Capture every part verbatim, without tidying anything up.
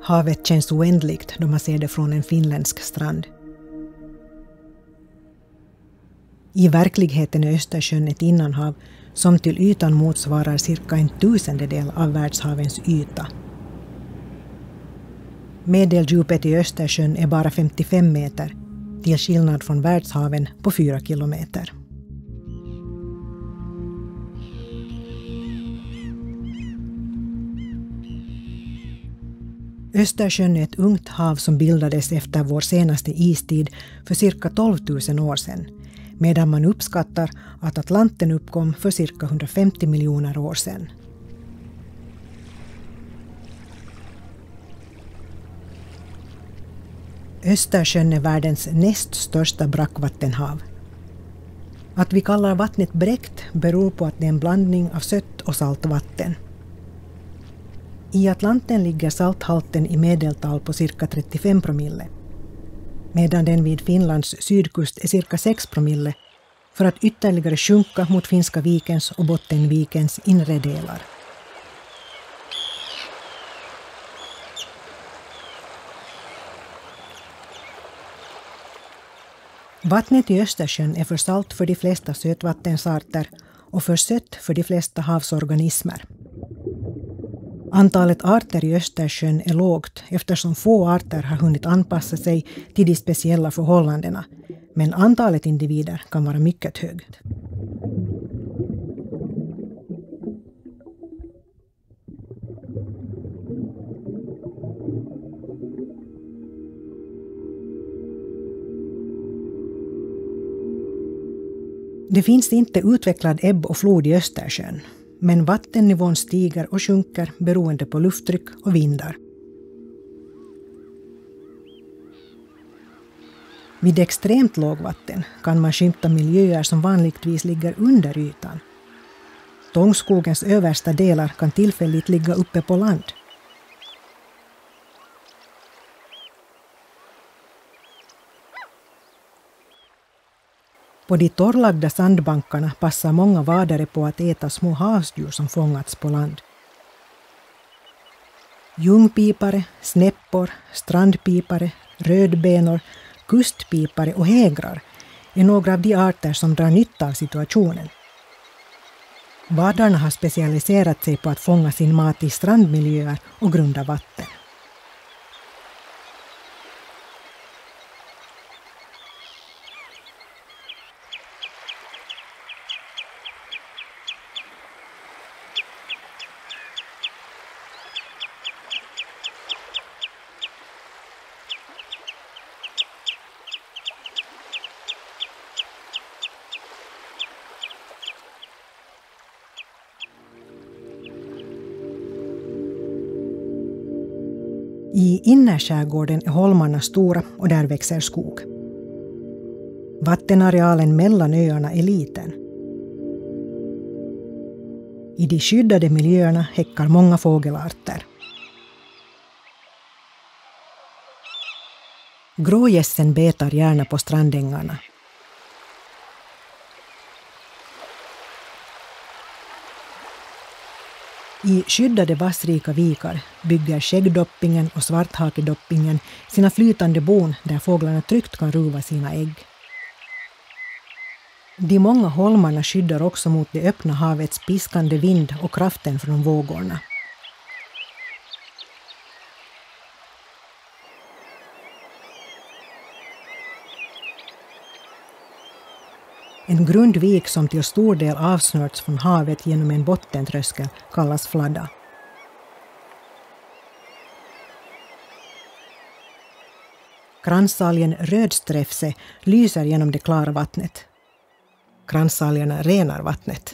Havet känns oändligt då man ser det från en finländsk strand. I verkligheten är Östersjön ett innanhav som till ytan motsvarar cirka en tusendedel av världshavens yta. Medeldjupet i Östersjön är bara femtiofem meter, till skillnad från världshaven på fyra kilometer. Östersjön är ett ungt hav som bildades efter vår senaste istid för cirka tolv tusen år sedan, medan man uppskattar att Atlanten uppkom för cirka hundrafemtio miljoner år sedan. Östersjön är världens näst största brackvattenhav. Att vi kallar vattnet bräckt beror på att det är en blandning av sött och saltvatten. I Atlanten ligger salthalten i medeltal på cirka trettiofem promille, medan den vid Finlands sydkust är cirka sex promille, för att ytterligare sjunka mot Finska vikens och Bottenvikens inre delar. Vattnet i Östersjön är för salt för de flesta sötvattensarter och för sött för de flesta havsorganismer. Antalet arter i Östersjön är lågt eftersom få arter har hunnit anpassa sig till de speciella förhållandena, men antalet individer kan vara mycket högt. Det finns inte utvecklad ebb och flod i Östersjön, men vattennivån stiger och sjunker beroende på lufttryck och vindar. Vid extremt lågvatten kan man skymta miljöer som vanligtvis ligger under ytan. Tångskogens översta delar kan tillfälligt ligga uppe på land. På de torrlagda sandbankarna passar många vadare på att äta små havsdjur som fångats på land. Ljungpipare, snäppor, strandpipare, rödbenor, kustpipare och hägrar är några av de arter som drar nytta av situationen. Vadarna har specialiserat sig på att fånga sin mat i strandmiljöer och grunda vatten. I innerskärgården är holmarna stora och där växer skog. Vattenarealen mellan öarna är liten. I de skyddade miljöerna häckar många fågelarter. Grågässen betar gärna på strandängarna. I skyddade vassrika vikar bygger skäggdoppingen och svarthakedoppingen sina flytande bon där fåglarna tryggt kan ruva sina ägg. De många holmarna skyddar också mot det öppna havets piskande vind och kraften från vågorna. En grund vik som till stor del avsnörts från havet genom en bottentröskel kallas fladda. Kransalgen rödsträfse lyser genom det klara vattnet. Kransalgerna renar vattnet.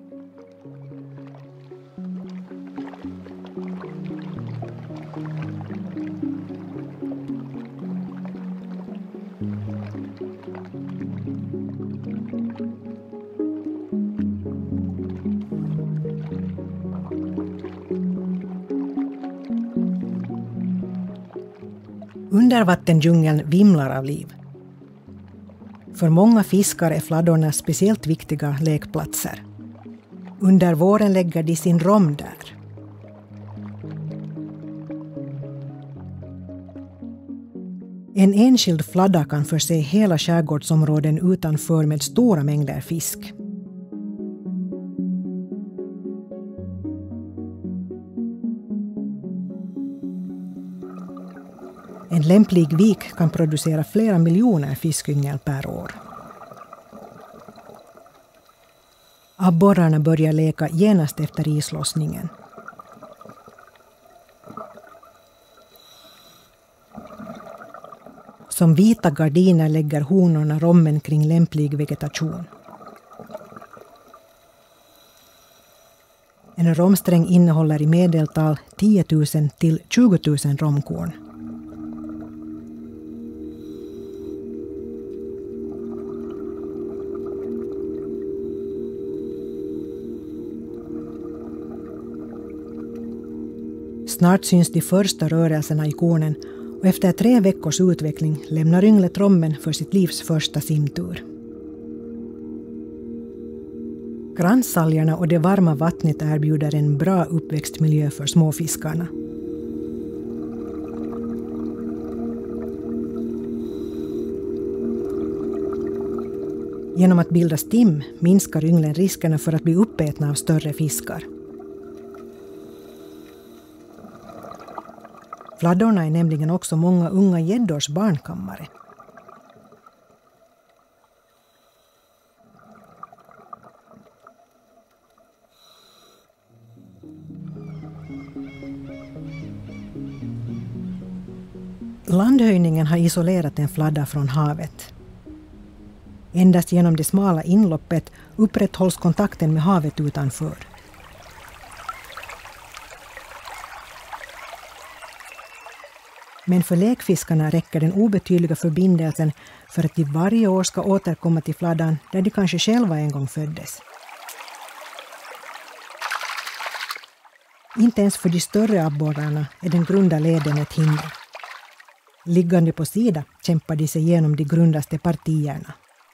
Undervattendjungeln vimlar av liv. För många fiskar är fladdorna speciellt viktiga lekplatser. Under våren lägger de sin rom där. En enskild fladda kan förse hela skärgårdsområden utanför med stora mängder fisk. En lämplig vik kan producera flera miljoner fiskyngel per år. Abborrarna börjar leka genast efter islossningen. Som vita gardiner lägger honorna rommen kring lämplig vegetation. En romsträng innehåller i medeltal tio tusen till tjugo tusen romkorn. Snart syns de första rörelserna i kornen och efter tre veckors utveckling lämnar ynglet rommen för sitt livs första simtur. Kransalgerna och det varma vattnet erbjuder en bra uppväxtmiljö för småfiskarna. Genom att bilda stim minskar ynglen riskerna för att bli uppätna av större fiskar. Fladdorna är nämligen också många unga gäddors barnkammare. Landhöjningen har isolerat en fladda från havet. Endast genom det smala inloppet upprätthålls kontakten med havet utanför. Men för lekfiskarna räcker den obetydliga förbindelsen för att de varje år ska återkomma till fladdan där de kanske själva en gång föddes. Inte ens för de större abborrarna är den grunda leden ett hinder. Liggande på sida kämpar de sig igenom de grundaste partierna.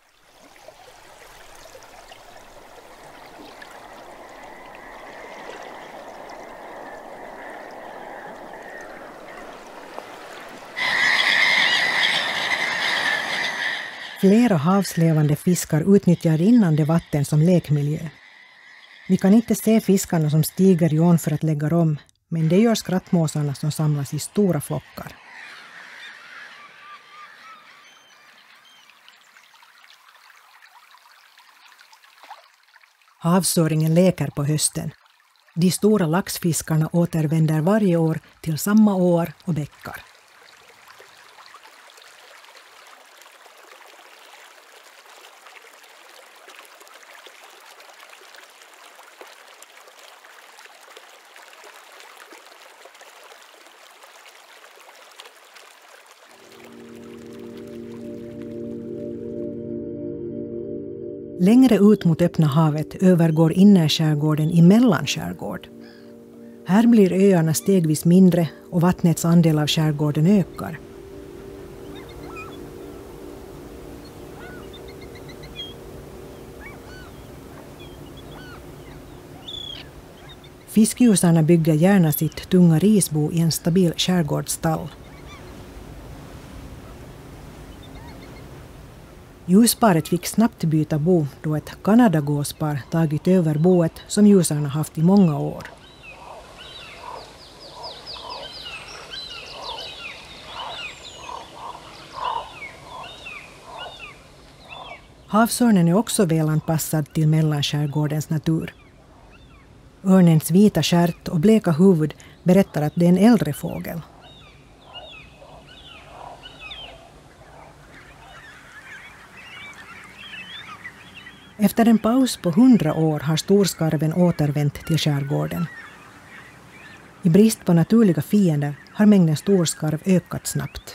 Flera havslevande fiskar utnyttjar rinnande vatten som lekmiljö. Vi kan inte se fiskarna som stiger i ån för att lägga om, men det gör skrattmåsarna som samlas i stora flockar. Havsöringen leker på hösten. De stora laxfiskarna återvänder varje år till samma åar och bäckar. Längre ut mot öppna havet övergår innerskärgården i mellanskärgård. Här blir öarna stegvis mindre och vattnets andel av skärgården ökar. Fiskgjusarna bygger gärna sitt tunga risbo i en stabil skärgårdsstall. Ljusparet fick snabbt byta bo då ett kanadagåspar tagit över boet som ljusarna haft i många år. Havsörnen är också välanpassad till mellanskärgårdens natur. Örnens vita stjärt och bleka huvud berättar att det är en äldre fågel. Efter en paus på hundra år har storskarven återvänt till skärgården. I brist på naturliga fiender har mängden storskarv ökat snabbt.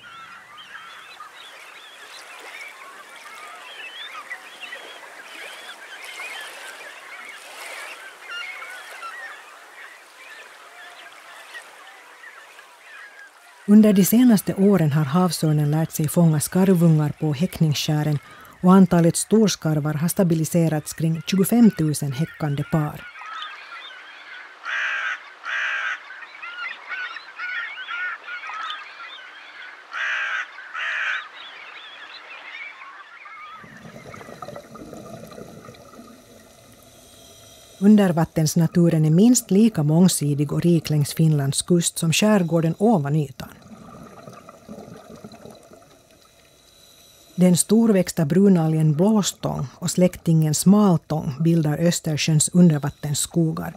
Under de senaste åren har havsörnen lärt sig fånga skarvungar på häckningsskären och antalet storskarvar har stabiliserats kring tjugofem tusen häckande par. Undervattensnaturen är minst lika mångsidig och rik längs Finlands kust som skärgården ovan ytan. Den storväxta brunalgen blåstång och släktingen smaltång bildar Östersjöns undervattensskogar.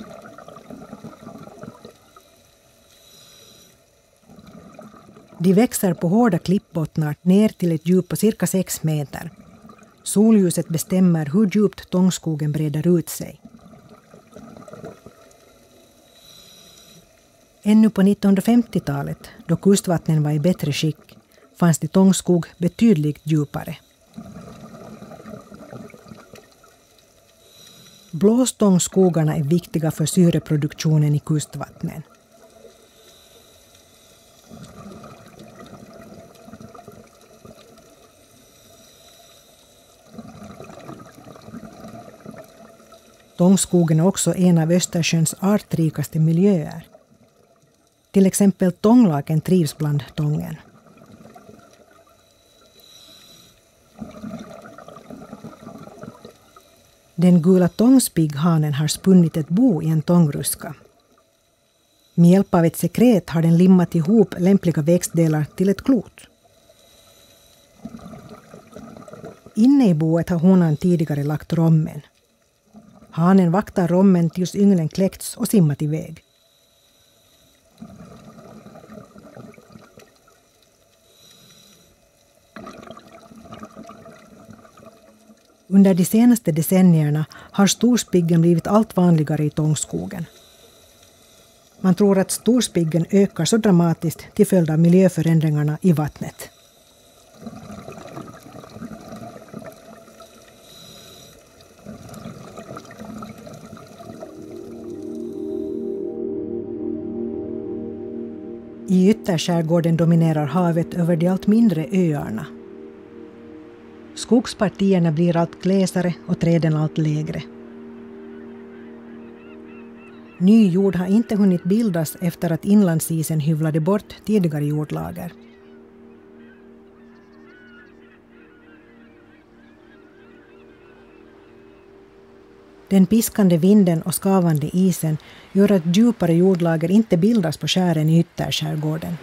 De växer på hårda klippbottnar ner till ett djup på cirka sex meter. Solljuset bestämmer hur djupt tångskogen breder ut sig. Ännu på nittonhundrafemtiotalet, då kustvattnen var i bättre skick, fanns det tångskog betydligt djupare. Blåstångskogarna är viktiga för syreproduktionen i kustvattnen. Tångskogen är också en av Östersjöns artrikaste miljöer. Till exempel tånglaken trivs bland tången. Den gula tångspigghanen har spunnit ett bo i en tångruska. Med hjälp av ett sekret har den limmat ihop lämpliga växtdelar till ett klot. Inne i boet har honan tidigare lagt rommen. Hanen vaktar rommen tills ynglen kläckts och simmat iväg. Under de senaste decennierna har storspiggen blivit allt vanligare i tångskogen. Man tror att storspiggen ökar så dramatiskt till följd av miljöförändringarna i vattnet. I ytterskärgården dominerar havet över de allt mindre öarna. Skogspartierna blir allt glesare och träden allt lägre. Ny jord har inte hunnit bildas efter att inlandsisen hyvlade bort tidigare jordlager. Den piskande vinden och skavande isen gör att djupare jordlager inte bildas på skären i ytterskärgården.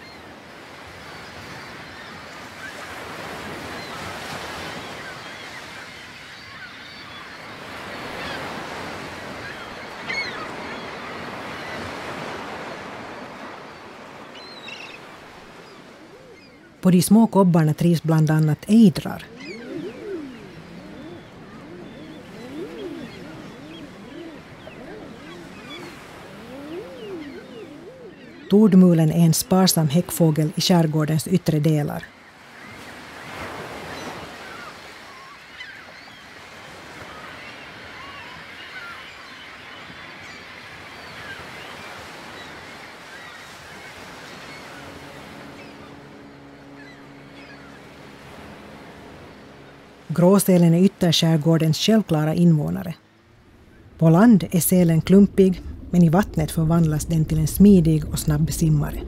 På de små kobbarna trivs bland annat ejdrar. Tordmulen är en sparsam häckfågel i skärgårdens yttre delar. Gråsälen är ytterskärgårdens självklara invånare. På land är sälen klumpig, men i vattnet förvandlas den till en smidig och snabb simmare.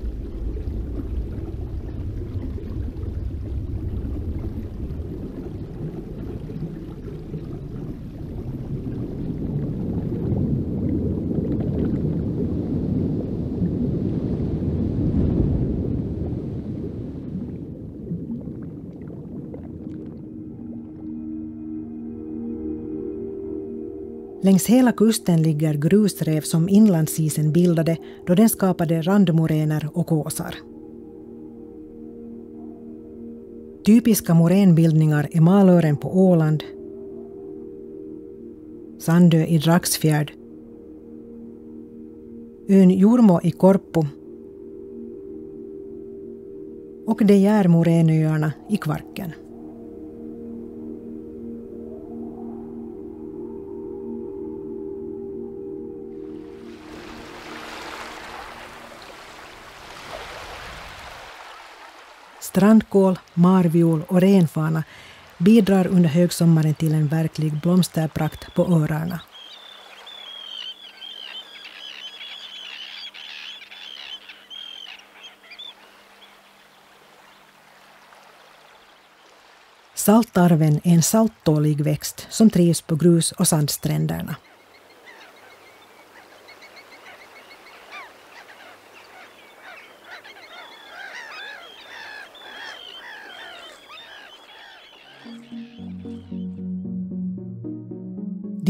Längs hela kusten ligger grusrev som inlandsisen bildade då den skapade randmoräner och kåsar. Typiska moränbildningar är Malören på Åland, Sandö i Dragsfjärd, ön Jormo i Korpu och de järmoränöarna i Kvarken. Strandkål, marviol och renfana bidrar under högsommaren till en verklig blomsterprakt på öarna. Saltarven är en salttålig växt som trivs på grus- och sandstränderna.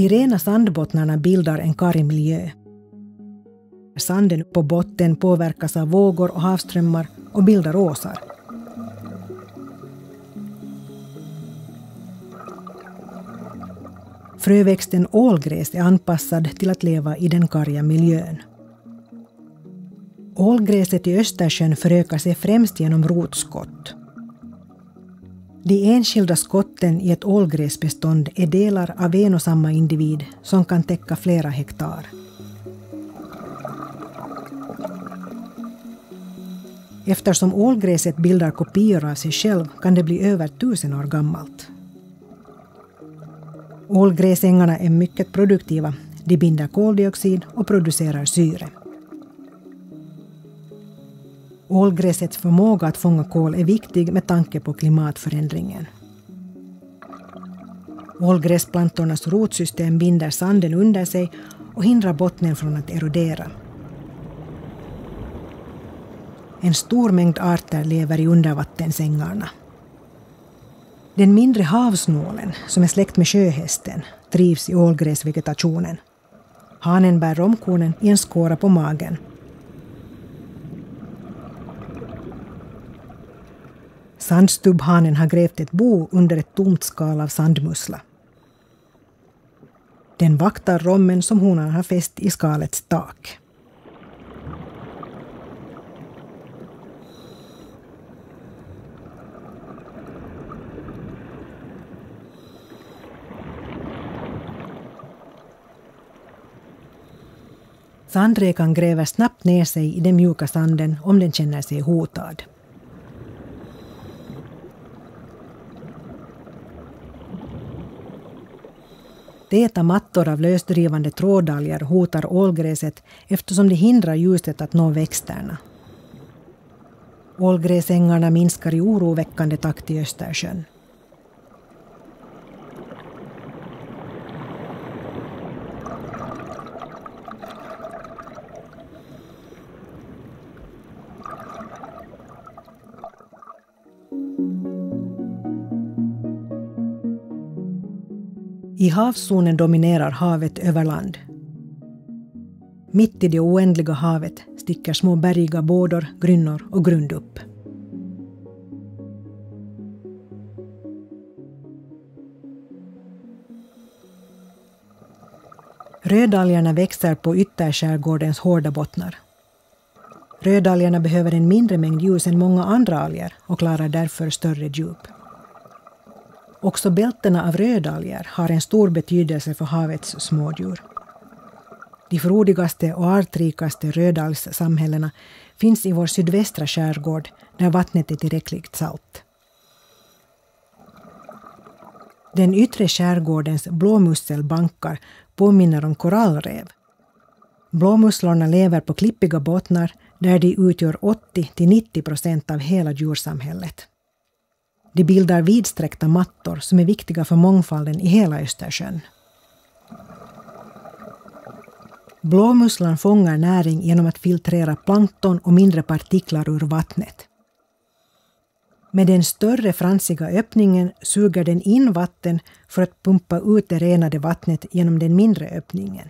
De rena sandbottnarna bildar en karg miljö. Sanden på botten påverkas av vågor och havsströmmar och bildar åsar. Fröväxten ålgräs är anpassad till att leva i den karga miljön. Ålgräset i Östersjön förökar sig främst genom rotskott. De enskilda skotten i ett ålgräsbestånd är delar av en och samma individ som kan täcka flera hektar. Eftersom ålgräset bildar kopior av sig själv kan det bli över tusen år gammalt. Ålgräsängarna är mycket produktiva. De binder koldioxid och producerar syre. Ålgräsets förmåga att fånga kol är viktig med tanke på klimatförändringen. Ålgräsplantornas rotsystem binder sanden under sig och hindrar bottnen från att erodera. En stor mängd arter lever i undervattensängarna. Den mindre havsnålen, som är släkt med sjöhästen, trivs i ålgräsvegetationen. Hanen bär romkornen i en skåra på magen. Sandstubbhanen har grävt ett bo under ett tomt skal av sandmussla. Den vaktar rommen som honan har fäst i skalets tak. Sandräkan gräver snabbt ner sig i den mjuka sanden om den känner sig hotad. Täta mattor av lösdrivande trådalger hotar ålgräset eftersom det hindrar ljuset att nå växterna. Ålgräsängarna minskar i oroväckande takt i Östersjön. I havszonen dominerar havet över land. Mitt i det oändliga havet sticker små bergiga bådor, grynnor och grund upp. Rödalgerna växer på ytterskärgårdens hårda bottnar. Rödalgerna behöver en mindre mängd ljus än många andra alger och klarar därför större djup. Också bältena av rödalger har en stor betydelse för havets smådjur. De frodigaste och artrikaste rödalgssamhällena finns i vår sydvästra skärgård där vattnet är tillräckligt salt. Den yttre skärgårdens blåmusselbankar påminner om korallrev. Blåmusslorna lever på klippiga bottnar där de utgör åttio till nittio procent av hela djursamhället. De bildar vidsträckta mattor som är viktiga för mångfalden i hela Östersjön. Blåmusslan fångar näring genom att filtrera plankton och mindre partiklar ur vattnet. Med den större fransiga öppningen suger den in vatten för att pumpa ut det renade vattnet genom den mindre öppningen.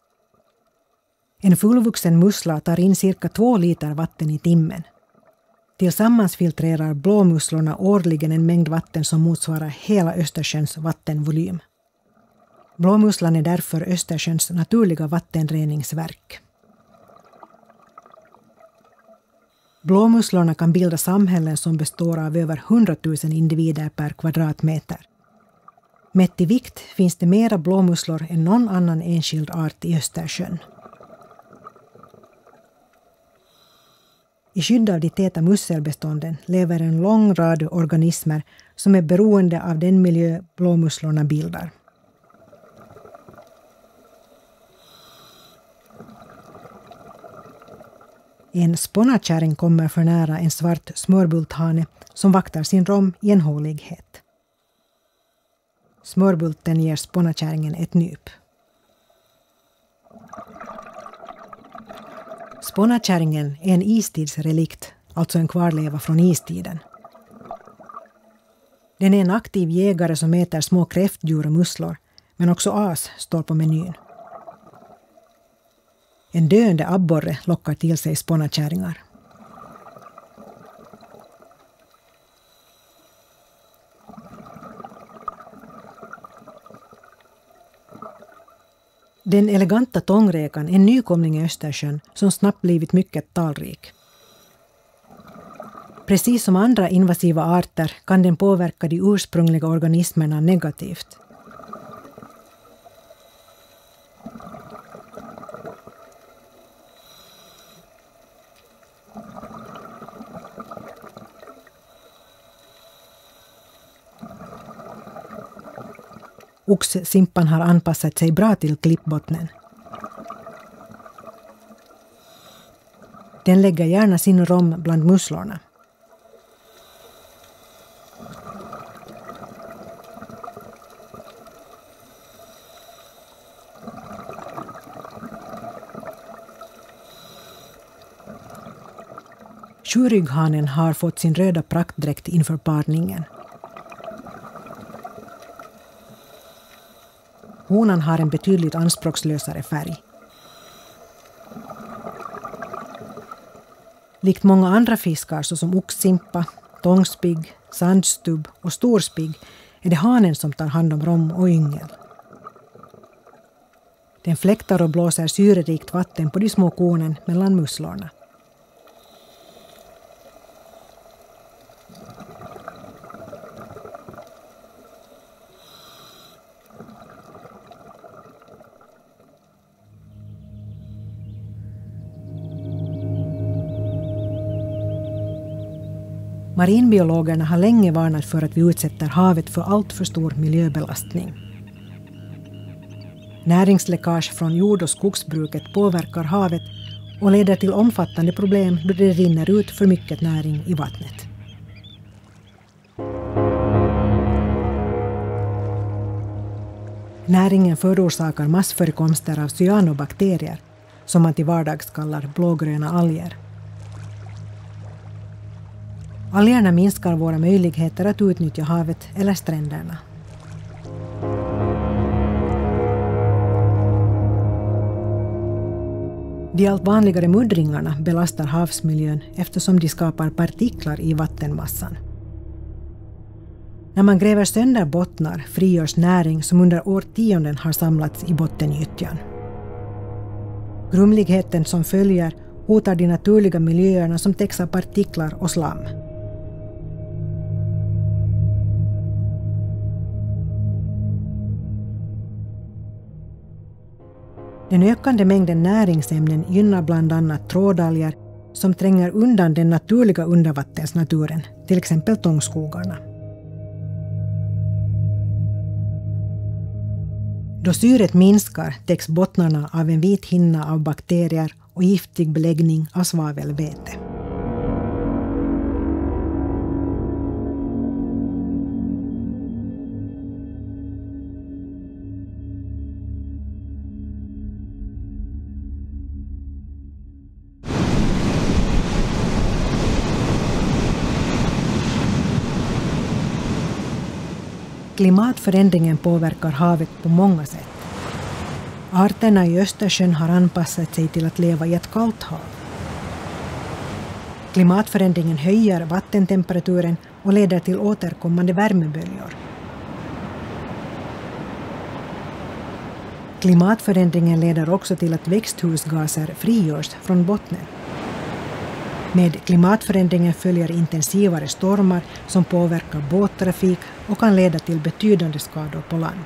En fullvuxen mussla tar in cirka två liter vatten i timmen. Tillsammans filtrerar blåmusslorna årligen en mängd vatten som motsvarar hela Östersjöns vattenvolym. Blåmusslan är därför Östersjöns naturliga vattenreningsverk. Blåmusslorna kan bilda samhällen som består av över hundratusen individer per kvadratmeter. Mätt i vikt finns det mera blåmusslor än någon annan enskild art i Östersjön. I skydd av de täta musselbestånden lever en lång rad organismer som är beroende av den miljö blåmusslorna bildar. En spånakärring kommer för nära en svart smörbulthane som vaktar sin rom i en hålighet. Smörbulten ger spånakärringen ett nyp. Spånakärringen är en istidsrelikt, alltså en kvarleva från istiden. Den är en aktiv jägare som äter små kräftdjur och musslor, Men också as står på menyn. En döende abborre lockar till sig spånakärringar. Den eleganta tångräkan är en nykomling i Östersjön som snabbt blivit mycket talrik. Precis som andra invasiva arter kan den påverka de ursprungliga organismerna negativt. Oxsimpan har anpassat sig bra till klippbottnen. Den lägger gärna sin rom bland musslorna. Tjurrygghanen har fått sin röda praktdräkt inför parningen. Honan har en betydligt anspråkslösare färg. Likt många andra fiskar såsom oxsimpa, tångspigg, sandstubb och storspigg är det hanen som tar hand om rom och yngel. Den fläktar och blåser syrerikt vatten på de små kornen mellan musslorna. Marinbiologerna har länge varnat för att vi utsätter havet för allt för stor miljöbelastning. Näringsläckage från jord- och skogsbruket påverkar havet och leder till omfattande problem då det rinner ut för mycket näring i vattnet. Näringen förorsakar massförekomster av cyanobakterier som man till vardags kallar blågröna alger. Algerna minskar våra möjligheter att utnyttja havet eller stränderna. De allt vanligare muddringarna belastar havsmiljön eftersom de skapar partiklar i vattenmassan. När man gräver sönder bottnar frigörs näring som under årtionden har samlats i bottengyttjan. Grumligheten som följer hotar de naturliga miljöerna som täcks av partiklar och slam. Den ökande mängden näringsämnen gynnar bland annat trådalger som tränger undan den naturliga undervattensnaturen, till exempel tångskogarna. Då syret minskar täcks bottnarna av en vit hinna av bakterier och giftig beläggning av svavelväte. Klimatförändringen påverkar havet på många sätt. Arterna i Östersjön har anpassat sig till att leva i ett kallt hav. Klimatförändringen höjer vattentemperaturen och leder till återkommande värmeböljor. Klimatförändringen leder också till att växthusgaser frigörs från bottnen. Med klimatförändringen följer intensivare stormar som påverkar båttrafik och kan leda till betydande skador på land.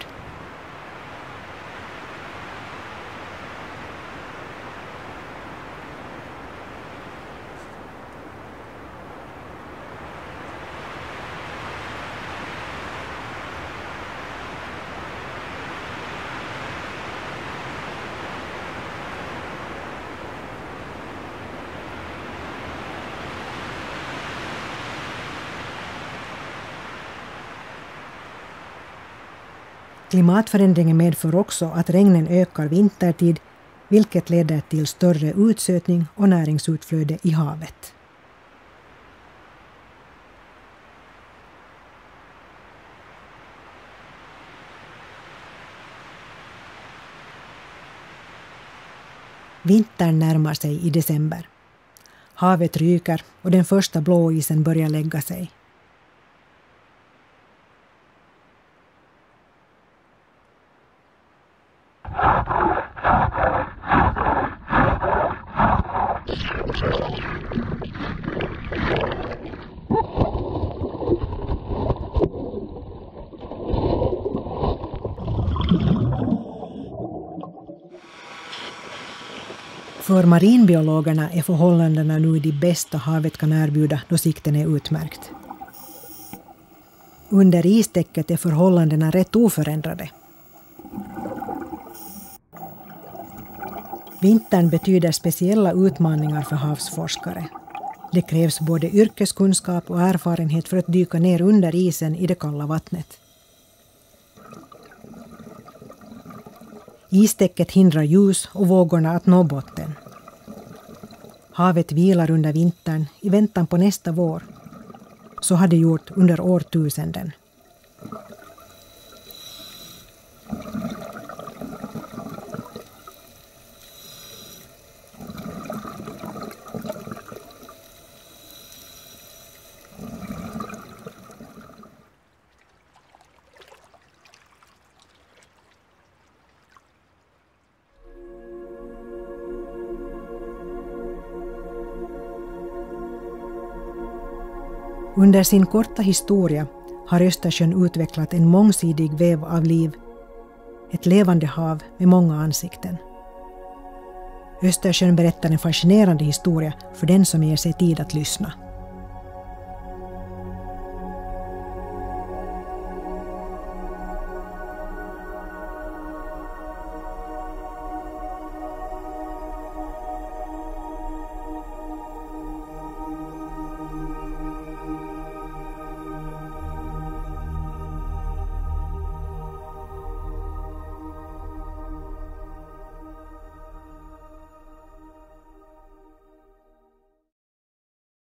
Klimatförändringen medför också att regnen ökar vintertid, vilket leder till större utsötning och näringsutflöde i havet. Vintern närmar sig i december. Havet ryker och den första blåisen börjar lägga sig. För marinbiologerna är förhållandena nu de bästa havet kan erbjuda då sikten är utmärkt. Under istäcket är förhållandena rätt oförändrade. Vintern betyder speciella utmaningar för havsforskare. Det krävs både yrkeskunskap och erfarenhet för att dyka ner under isen i det kalla vattnet. Istäcket hindrar ljus och vågorna att nå botten. Havet vilar under vintern i väntan på nästa vår. Så har det gjort under årtusenden. Under sin korta historia har Östersjön utvecklat en mångsidig väv av liv, ett levande hav med många ansikten. Östersjön berättar en fascinerande historia för den som ger sig tid att lyssna.